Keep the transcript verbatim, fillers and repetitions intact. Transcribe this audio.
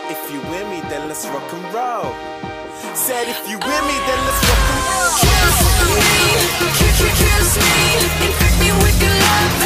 If you with me, then let's rock and roll. Said if you with me, then let's rock and roll. Kiss me, kiss me, infect me with your love.